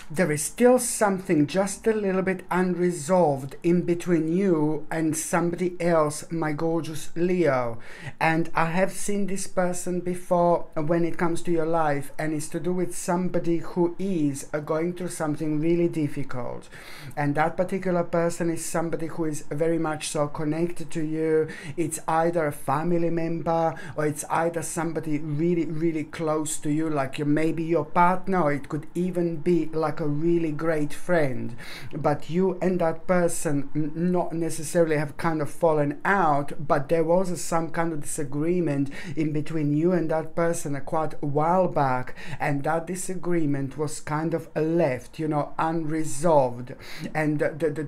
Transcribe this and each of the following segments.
there is still something just a little bit unresolved in between you and somebody else, my gorgeous Leo. And I have seen this person before when it comes to your life, and it's to do with somebody who is going through something really difficult. And that particular person is somebody who is very much so connected to you. It's either a family member, or it's either somebody really, really close to you, like maybe your partner, or it could even be like a really great friend. But you and that person not necessarily have kind of fallen out, but there was some kind of disagreement in between you and that person quite a while back, and that disagreement was kind of left, you know, unresolved. And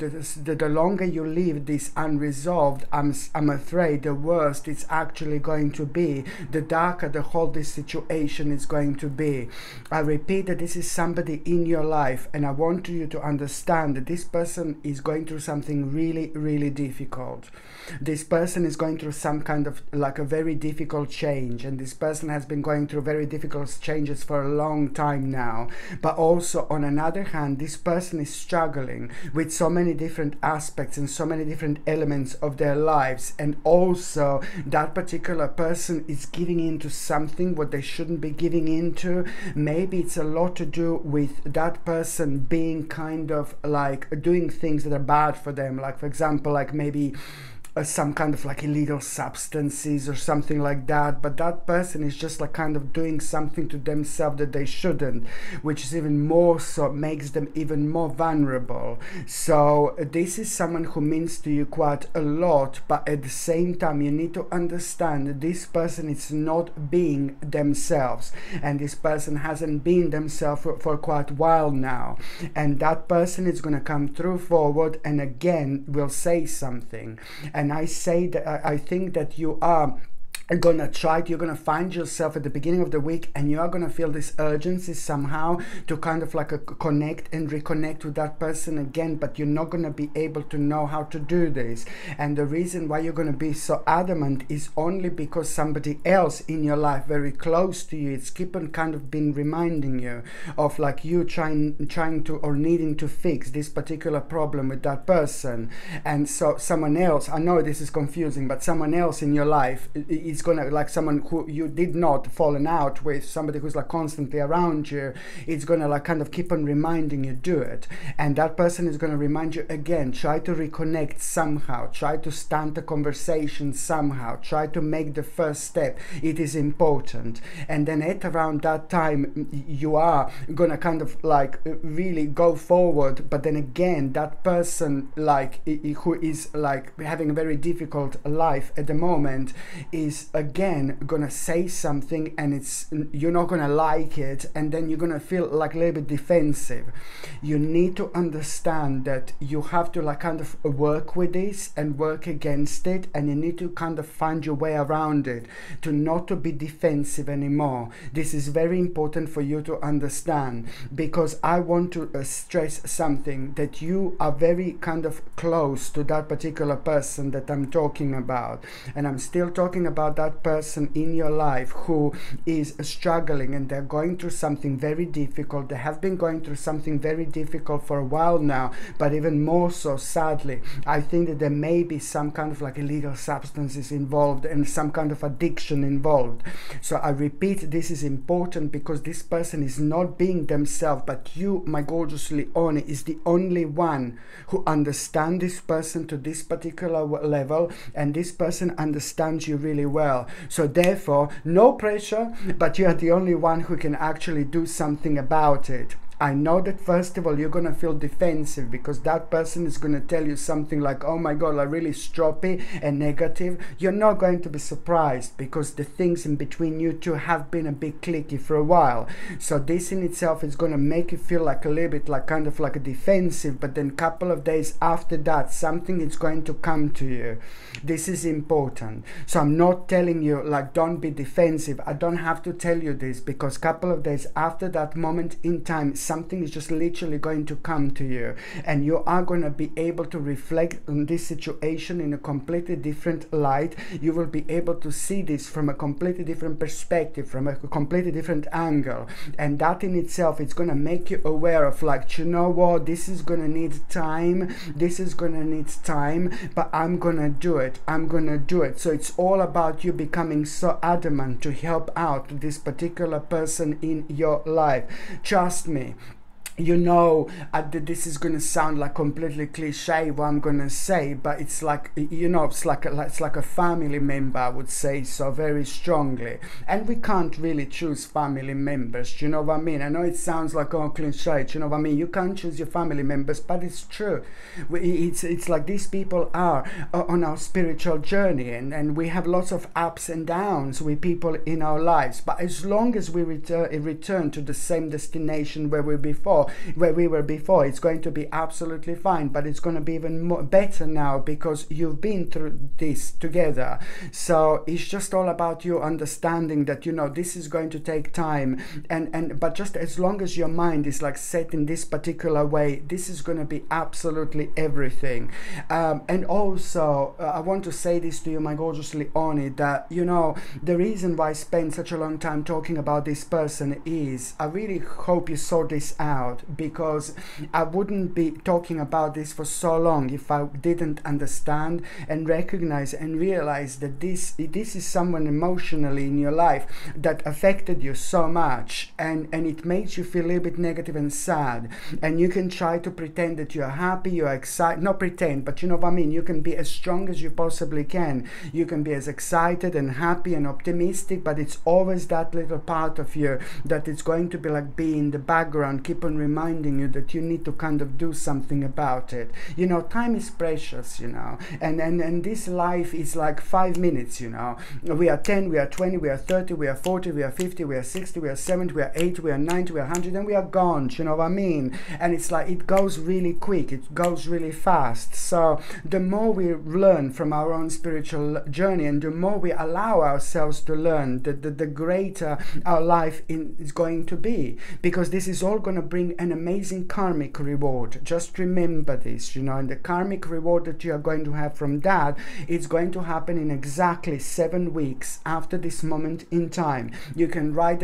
the longer you leave this unresolved, I'm afraid the worse it's actually going to be, the darker the whole this situation is going to be. I repeat that this is somebody in your life, and I want you to understand that this person is going through something really, really difficult. This person is going through some kind of like a very difficult change, and this person has been going through very difficult changes for a long time now. But also on another hand, this person is struggling with so many different aspects and so many different elements of their lives, and also that particular person is giving into something what they shouldn't be giving into. Maybe it's a lot to do with that person being kind of like doing things that are bad for them, like for example, like maybe some kind of like illegal substances or something like that. But that person is just like kind of doing something to themselves that they shouldn't, which is even more so makes them even more vulnerable. So this is someone who means to you quite a lot, but at the same time you need to understand that this person is not being themselves, and this person hasn't been themselves for quite a while now. And that person is going to come through forward and again will say something. And I say that I think that you are gonna try it. You're gonna find yourself at the beginning of the week, and you are gonna feel this urgency somehow to kind of like connect and reconnect with that person again, but you're not gonna be able to know how to do this. And the reason why you're gonna be so adamant is only because somebody else in your life very close to you, it's keep on kind of been reminding you of like you trying to or needing to fix this particular problem with that person. And so someone else, I know this is confusing, but someone else in your life is gonna, like someone who you did not fallen out with, somebody who's like constantly around you, it's gonna like kind of keep on reminding you do it. And that person is gonna remind you again, try to reconnect somehow, try to start the conversation somehow, try to make the first step. It is important. And then at around that time you are gonna kind of like really go forward. But then again, that person like who is like having a very difficult life at the moment is again gonna say something, and you're not gonna like it, and then you're gonna feel like a little bit defensive. You need to understand that you have to like kind of work with this and work against it, and you need to kind of find your way around it to not to be defensive anymore. This is very important for you to understand, because I want to stress something, that you are very kind of close to that particular person that I'm talking about. And I'm still talking about that person in your life who is struggling, and they're going through something very difficult. They have been going through something very difficult for a while now, but even more so, sadly, I think that there may be some kind of like illegal substances involved and some kind of addiction involved. So I repeat, this is important because this person is not being themselves, but you, my gorgeous Leone, is the only one who understands this person to this particular level, and this person understands you really well. So therefore, no pressure, but you are the only one who can actually do something about it. I know that first of all you're gonna feel defensive because that person is gonna tell you something like, oh my god, like really stroppy and negative. You're not going to be surprised because the things in between you two have been a bit clicky for a while. So this in itself is gonna make you feel like a little bit like kind of like a defensive, but then a couple of days after that something is going to come to you. This is important. So I'm not telling you like don't be defensive. I don't have to tell you this because a couple of days after that moment in time something is just literally going to come to you, and you are going to be able to reflect on this situation in a completely different light. You will be able to see this from a completely different perspective, from a completely different angle, and that in itself is going to make you aware of, like, you know what, this is going to need time, this is going to need time, but I'm going to do it, I'm going to do it. So it's all about you becoming so adamant to help out this particular person in your life. Trust me. You know, this is going to sound like completely cliche what I'm going to say, but it's like, you know, it's like a family member, I would say so very strongly. And we can't really choose family members, you know what I mean? I know it sounds like, oh, cliche, you know what I mean? You can't choose your family members, but it's true. It's like these people are on our spiritual journey, and we have lots of ups and downs with people in our lives. But as long as we return to the same destination where we were before, it's going to be absolutely fine. But it's going to be even more better now because you've been through this together. So it's just all about you understanding that, you know, this is going to take time, but just as long as your mind is like set in this particular way, this is going to be absolutely everything. And also I want to say this to you, my gorgeous Leonie, that, you know, the reason why I spent such a long time talking about this person is I really hope you sort this out, because I wouldn't be talking about this for so long if I didn't understand and recognize and realize that this is someone emotionally in your life that affected you so much, and it makes you feel a little bit negative and sad. And you can try to pretend that you're happy, you're excited, not pretend, but you know what I mean, you can be as strong as you possibly can, you can be as excited and happy and optimistic, but it's always that little part of you that is going to be like be in the background, keep on reminding you that you need to kind of do something about it. You know, time is precious, you know, and this life is like 5 minutes, you know. We are 10, we are 20, we are 30, we are 40, we are 50, we are 60, we are 70, we are 80, we are 90, we are 100, and we are gone, you know what I mean? And it's like, it goes really quick, it goes really fast. So the more we learn from our own spiritual journey, and the more we allow ourselves to learn, the greater our life is going to be, because this is all going to bring an amazing karmic reward. Just remember this, you know, and the karmic reward that you are going to have from that is going to happen in exactly 7 weeks after this moment in time. You can write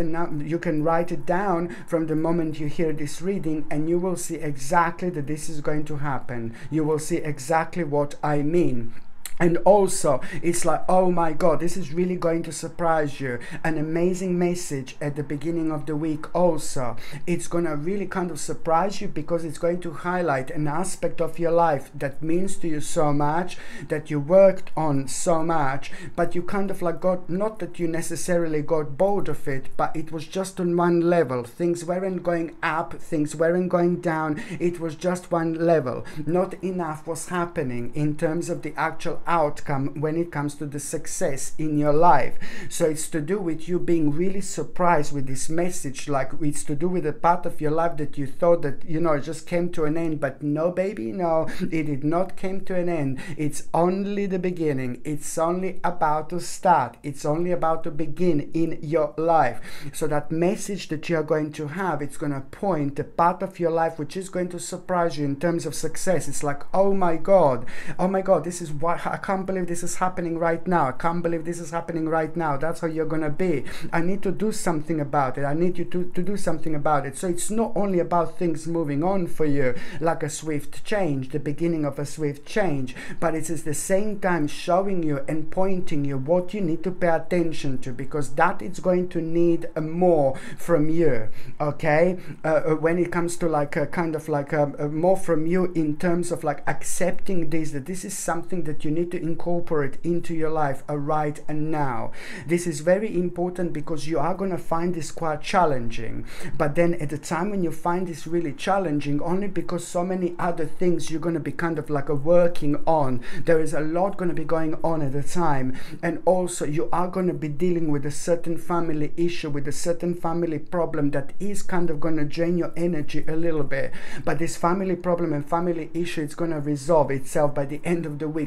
it down from the moment you hear this reading, and you will see exactly that this is going to happen. You will see exactly what I mean. And also, it's like, oh my God, this is really going to surprise you. An amazing message at the beginning of the week also. It's going to really kind of surprise you, because it's going to highlight an aspect of your life that means to you so much, that you worked on so much, but you kind of like got, not that you necessarily got bored of it, but it was just on one level. Things weren't going up, things weren't going down. It was just one level. Not enough was happening in terms of the actual outcome when it comes to the success in your life. So it's to do with you being really surprised with this message, like it's to do with a part of your life that you thought that, you know, it just came to an end. But no, baby, no, it did not came to an end. It's only the beginning. It's only about to start. It's only about to begin in your life. So that message that you're going to have, it's going to point a part of your life which is going to surprise you in terms of success. It's like, oh my God, this is what I can't believe this is happening right now. I can't believe this is happening right now. That's how you're gonna be. I need to do something about it. I need you to do something about it. So it's not only about things moving on for you, like a swift change, the beginning of a swift change, but it's at the same time showing you and pointing you what you need to pay attention to, because that is going to need more from you, okay? When it comes to like a kind of like more from you in terms of like accepting this, that this is something that you need to incorporate into your life right and now. This is very important, because you are going to find this quite challenging, but then at the time when you find this really challenging, only because so many other things you're going to be kind of like working on, there is a lot going to be going on at the time, and also you are going to be dealing with a certain family issue, with a certain family problem that is kind of going to drain your energy a little bit. But this family problem and family issue, it's going to resolve itself by the end of the week, so it does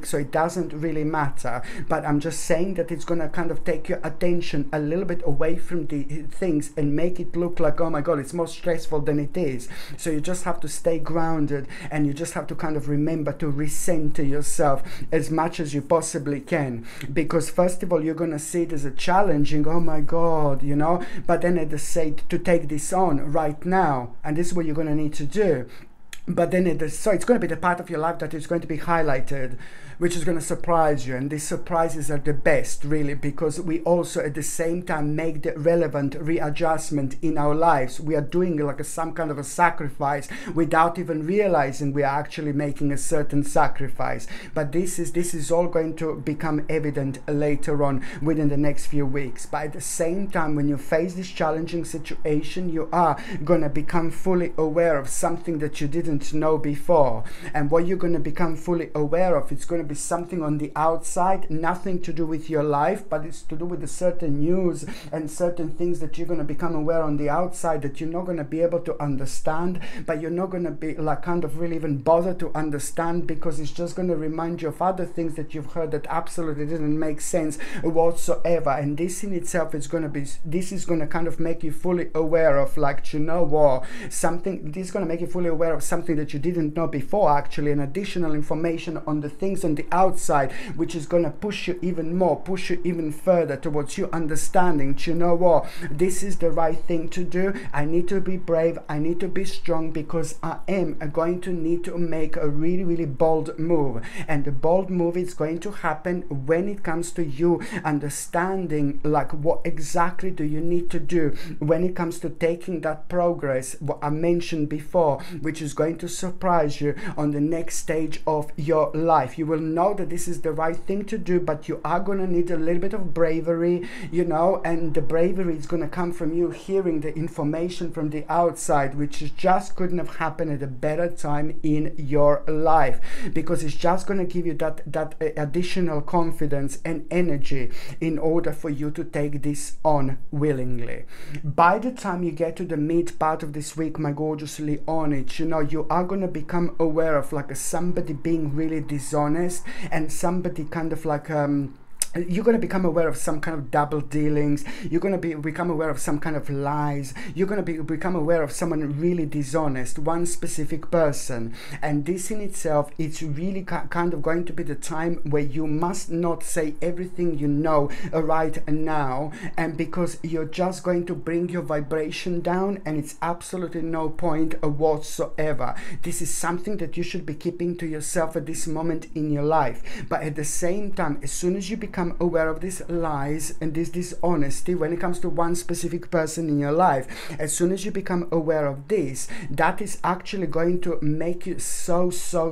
doesn't really matter, but I'm just saying that it's going to kind of take your attention a little bit away from the things and make it look like, oh my god, it's more stressful than it is. So you just have to stay grounded, and you just have to kind of remember to recenter yourself as much as you possibly can, because first of all, you're going to see it as a challenging, oh my god, you know, but then at the same to take this on right now, and this is what you're going to need to do. But then so it's going to be the part of your life that is going to be highlighted, which is going to surprise you. And these surprises are the best, really, because we also at the same time make the relevant readjustment in our lives. We are doing like some kind of a sacrifice without even realizing we are actually making a certain sacrifice. But this is all going to become evident later on within the next few weeks. But at the same time, when you face this challenging situation, you are going to become fully aware of something that you didn't know before. And what you're going to become fully aware of, it's going to be something on the outside, nothing to do with your life, but it's to do with the certain news and certain things that you're going to become aware on the outside that you're not going to be able to understand, but you're not going to be like kind of really even bother to understand, because it's just going to remind you of other things that you've heard that absolutely didn't make sense whatsoever. And this in itself is going to be, this is going to kind of make you fully aware of, like, you know what, something, this is going to make you fully aware of something that you didn't know before, actually, and additional information on the things on the outside, which is going to push you even more, push you even further towards you understanding, you know what, this is the right thing to do. I need to be brave, I need to be strong, because I am going to need to make a really, really bold move. And the bold move is going to happen when it comes to you understanding, like, what exactly do you need to do when it comes to taking that progress, what I mentioned before, which is going to surprise you on the next stage of your life. You will know that this is the right thing to do, but you are going to need a little bit of bravery, you know, and the bravery is going to come from you hearing the information from the outside, which is just couldn't have happened at a better time in your life, because it's just going to give you that additional confidence and energy in order for you to take this on willingly. By the time you get to the mid part of this week, my gorgeous Leonid, you know, you are going to become aware of like somebody being really dishonest, and somebody kind of like you're going to become aware of some kind of double dealings. You're going to become aware of some kind of lies. You're going to become aware of someone really dishonest, one specific person. And this in itself, it's really kind of going to be the time where you must not say everything you know right now, and because you're just going to bring your vibration down, and it's absolutely no point whatsoever. This is something that you should be keeping to yourself at this moment in your life. But at the same time, as soon as you become aware of these lies and this dishonesty when it comes to one specific person in your life, as soon as you become aware of this, that is actually going to make you so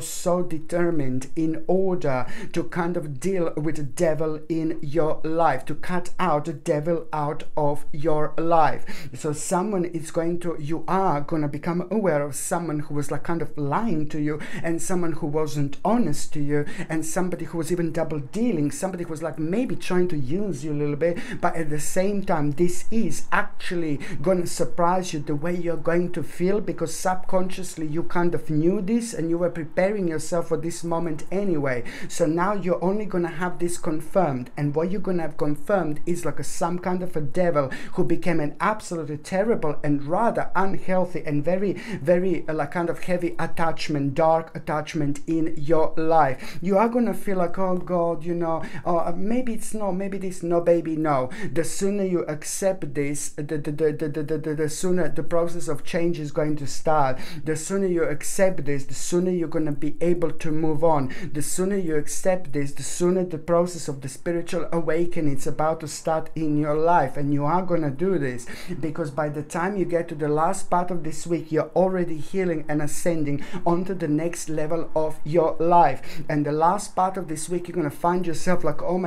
determined in order to kind of deal with the devil in your life, to cut out the devil out of your life. So someone is going to, you are going to become aware of someone who was like kind of lying to you, and someone who wasn't honest to you, and somebody who was even double dealing, somebody who was like maybe trying to use you a little bit. But at the same time, this is actually going to surprise you the way you're going to feel, because subconsciously you kind of knew this and you were preparing yourself for this moment anyway. So now you're only going to have this confirmed, and what you're going to have confirmed is like some kind of a devil who became an absolutely terrible and rather unhealthy and very like kind of heavy attachment, dark attachment in your life. You are going to feel like, oh God, you know, maybe it's no, maybe this, no baby, no. The sooner you accept this, the sooner the process of change is going to start. The sooner you accept this, the sooner you're going to be able to move on. The sooner you accept this, the sooner the process of the spiritual awakening is about to start in your life. And you are going to do this, because by the time you get to the last part of this week, you're already healing and ascending onto the next level of your life. And the last part of this week, you're going to find yourself like, oh my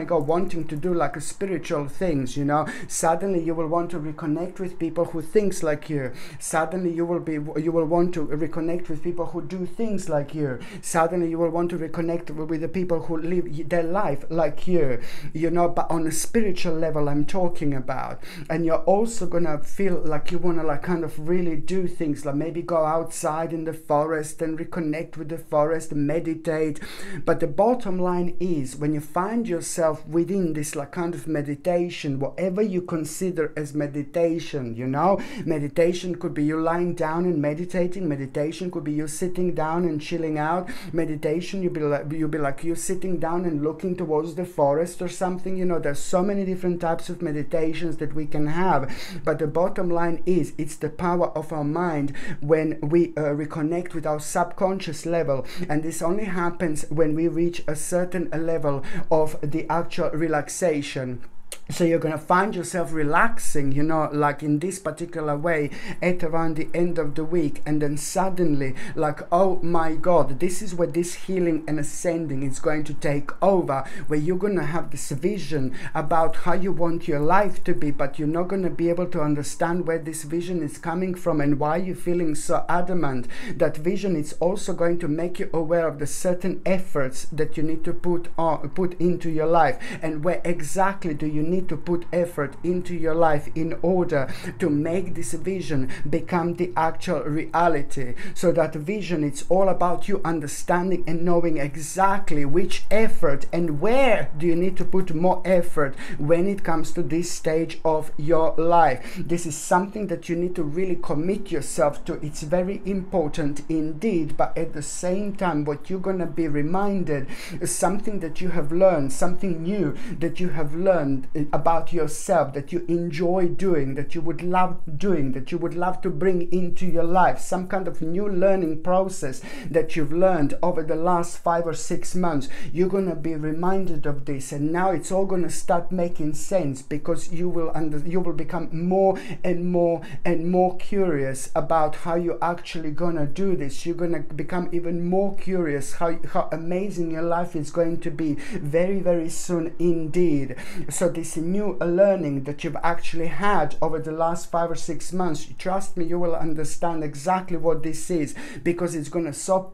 God, wanting to do like a spiritual things, you know. Suddenly you will want to reconnect with people who thinks like you. Suddenly you will want to reconnect with people who do things like you. Suddenly you will want to reconnect with the people who live their life like you, you know, but on a spiritual level I'm talking about. And you're also gonna feel like you want to like kind of really do things, like maybe go outside in the forest and reconnect with the forest, meditate. But the bottom line is, when you find yourself within this like kind of meditation, whatever you consider as meditation, you know, meditation could be you lying down and meditating, meditation could be you sitting down and chilling out, meditation you'll be like you sitting down and looking towards the forest or something, you know. There's so many different types of meditations that we can have, but the bottom line is, it's the power of our mind when we reconnect with our subconscious level, and this only happens when we reach a certain level of the actual relaxation. So you're going to find yourself relaxing, you know, like in this particular way at around the end of the week, and then suddenly like, oh my God, this is where this healing and ascending is going to take over, where you're going to have this vision about how you want your life to be, but you're not going to be able to understand where this vision is coming from and why you're feeling so adamant. That vision is also going to make you aware of the certain efforts that you need to put into your life, and where exactly do you need to put effort into your life in order to make this vision become the actual reality. So that vision, it's all about you understanding and knowing exactly which effort and where do you need to put more effort when it comes to this stage of your life. This is something that you need to really commit yourself to. It's very important indeed, but at the same time what you're going to be reminded is something that you have learned, something new that you have learned about yourself, that you enjoy doing, that you would love doing, that you would love to bring into your life, some kind of new learning process that you've learned over the last 5 or 6 months. You're going to be reminded of this, and now it's all going to start making sense, because you will become more and more and more curious about how you're actually going to do this. You're going to become even more curious how amazing your life is going to be very, very soon indeed. So this new learning that you've actually had over the last 5 or 6 months, trust me, you will understand exactly what this is, because it's going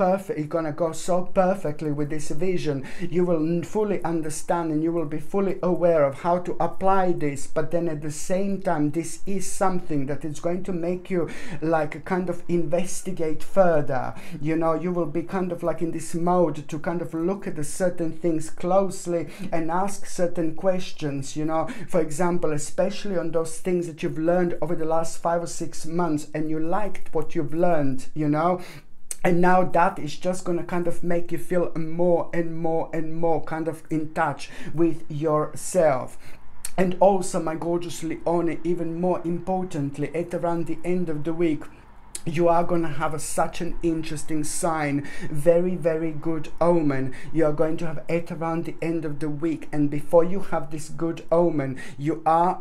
to go so perfectly with this vision. You will fully understand and you will be fully aware of how to apply this, but then at the same time this is something that is going to make you like kind of investigate further. You know, you will be kind of like in this mode to kind of look at the certain things closely and ask certain questions, you know. For example, especially on those things that you've learned over the last 5 or 6 months and you liked what you've learned, you know. And now that is just going to kind of make you feel more and more and more kind of in touch with yourself. And also, my gorgeous Leone, even more importantly, at around the end of the week, you are going to have such an interesting sign, very, very good omen. You are going to have at around the end of the week, and before you have this good omen, you are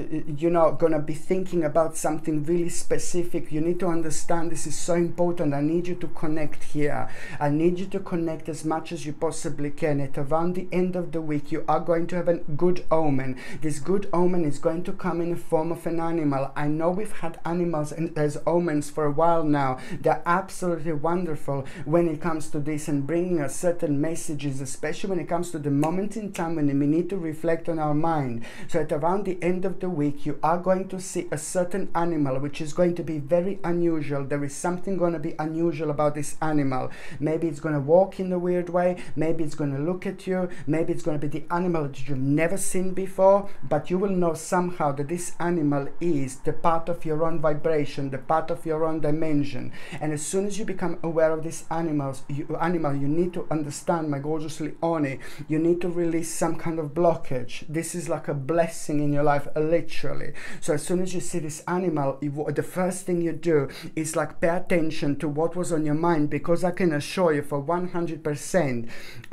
going to be thinking about something really specific. You need to understand this is so important. I need you to connect here. I need you to connect as much as you possibly can. At around the end of the week, you are going to have a good omen. This good omen is going to come in the form of an animal. I know we've had animals as omens for a while now. They're absolutely wonderful when it comes to this and bringing us certain messages, especially when it comes to the moment in time when we need to reflect on our mind. So at around the end of the week, you are going to see a certain animal which is going to be very unusual. There is something going to be unusual about this animal. Maybe it's going to walk in a weird way, maybe it's going to look at you, maybe it's going to be the animal that you've never seen before, but you will know somehow that this animal is the part of your own vibration, the part of your own dimension. And as soon as you become aware of this animal, you need to understand, my gorgeous Leone, you need to release some kind of blockage. This is like a blessing in your life, literally. So as soon as you see this animal, the first thing you do is like pay attention to what was on your mind, because I can assure you for 100%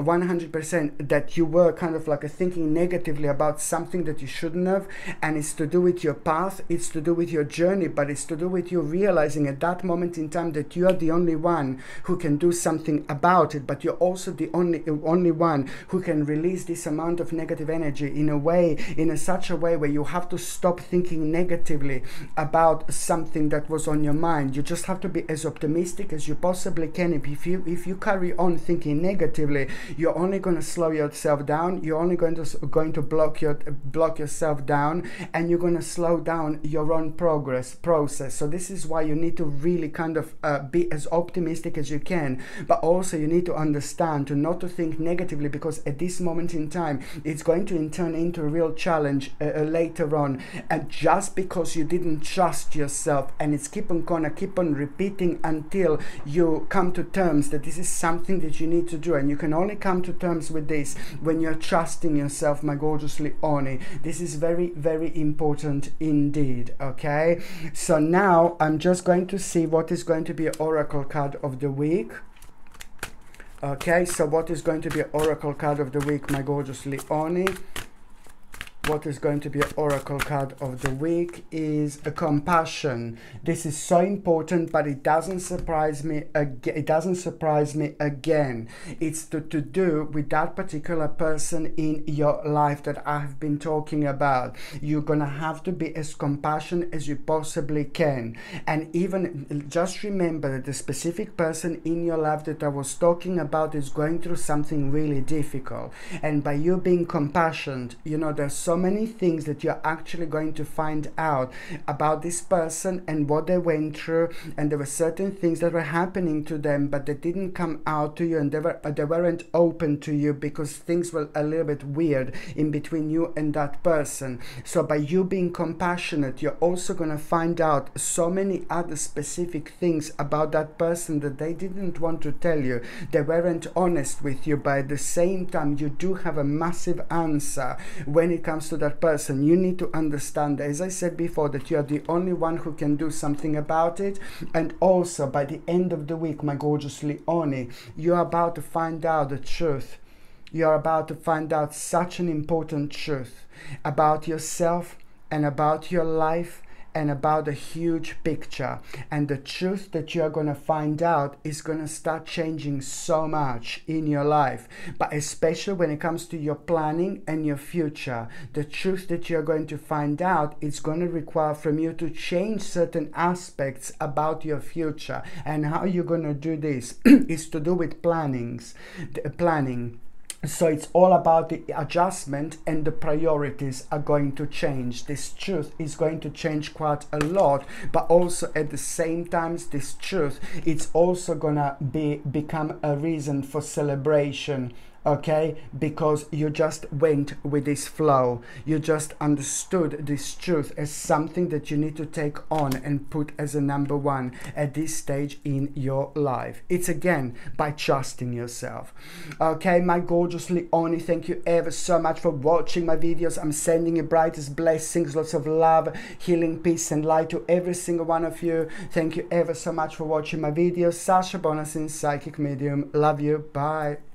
that you were kind of like thinking negatively about something that you shouldn't have, and it's to do with your path, it's to do with your journey, but it's to do with you realizing at at that moment in time that you are the only one who can do something about it, but you're also the only one who can release this amount of negative energy in such a way where you have to stop thinking negatively about something that was on your mind. You just have to be as optimistic as you possibly can. If you carry on thinking negatively, you're only going to slow yourself down. You're only going to block yourself down, and you're going to slow down your own process. So this is why you need to really kind of be as optimistic as you can, but also you need to understand not to think negatively, because at this moment in time it's going to turn into a real challenge later on. And just because you didn't trust yourself, and it's keep on repeating until you come to terms that this is something that you need to do, and you can only come to terms with this when you're trusting yourself, my gorgeous Leone. This is very, very important indeed. Okay, so now I'm just going to see what is going to be an oracle card of the week. Okay, so what is going to be an oracle card of the week, my gorgeous Leone? What is going to be an oracle card of the week is a compassion. This is so important, but it doesn't surprise me again. It's to do with that particular person in your life that I have been talking about. You're gonna have to be as compassionate as you possibly can, and even just remember that the specific person in your life that I was talking about is going through something really difficult, and by you being compassionate, you know, there's so many things that you're actually going to find out about this person and what they went through, and there were certain things that were happening to them, but they didn't come out to you, and they weren't open to you because things were a little bit weird in between you and that person. So by you being compassionate, you're also going to find out so many other specific things about that person that they didn't want to tell you. They weren't honest with you, but at the same time you do have a massive answer when it comes to that person. You need to understand, as I said before, that you are the only one who can do something about it. And also by the end of the week, my gorgeous Leone, you're about to find out the truth. You're about to find out such an important truth about yourself and about your life and about the huge picture. And the truth that you're going to find out is going to start changing so much in your life, but especially when it comes to your planning and your future. The truth that you're going to find out is going to require from you to change certain aspects about your future. And how you're going to do this is to do with planning. So it's all about the adjustment, and the priorities are going to change. This truth is going to change quite a lot, but also at the same time, this truth, it's also gonna become a reason for celebration. Okay, because you just went with this flow. You just understood this truth as something that you need to take on and put as a number one at this stage in your life. It's again by trusting yourself. Okay, my gorgeous Leone, thank you ever so much for watching my videos. I'm sending you brightest blessings, lots of love, healing, peace and light to every single one of you. Thank you ever so much for watching my videos. Sasha Bonasin, Psychic Medium. Love you. Bye.